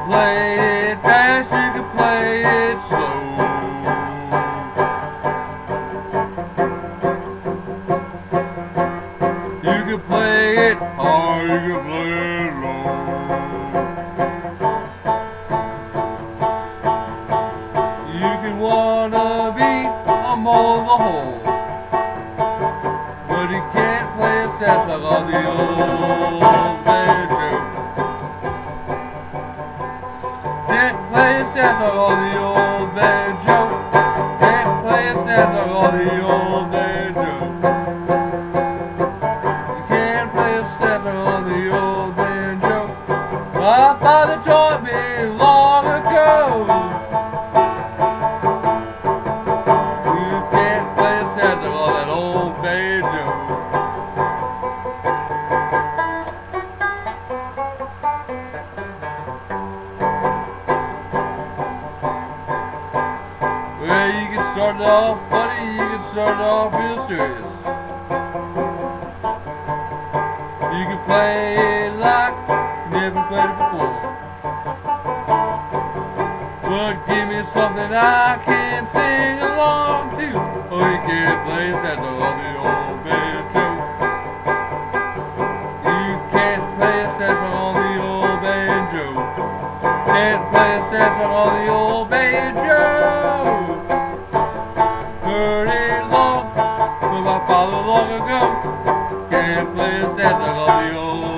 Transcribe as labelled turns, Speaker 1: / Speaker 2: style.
Speaker 1: play it fast, you can play it slow. You can play it hard, you can play it low. You can wanna be a mole in the hole, but you can't play it fast like all the old banjo. Can't play it fast like all the old banjo. Can't play it fast like all the old banjo. You can't play it fast like all the old banjo. My father taught me long ago. You can't play it fast like all that old banjo. Well, you can start it off funny, you can start it off real serious. You can play it like you never played it before. But give me something I can sing along to. Oh, you can't play it fast like all the old banjo. You can't play it fast like all the old banjo. Can't play it fast like all the old banjo. Heard it long from my father long ago. Can't play it fast like all the old